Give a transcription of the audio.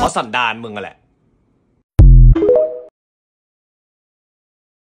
เพราะสันดานมึงอะแหละ